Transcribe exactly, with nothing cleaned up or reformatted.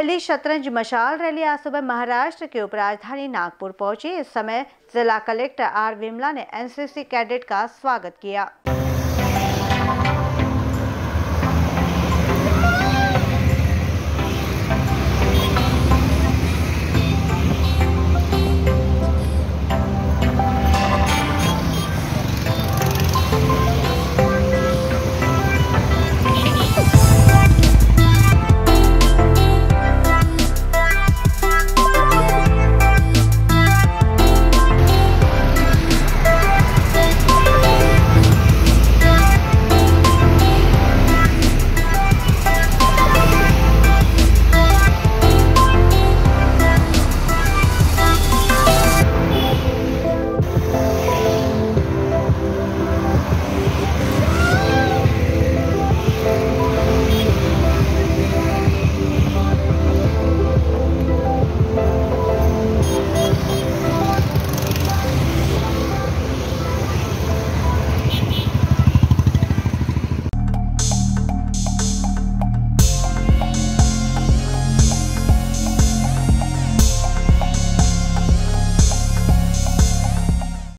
पहली शतरंज मशाल रैली आज सुबह महाराष्ट्र के उपराजधानी नागपुर पहुंची। इस समय जिला कलेक्टर आर विमला ने एनसीसी कैडेट का स्वागत किया।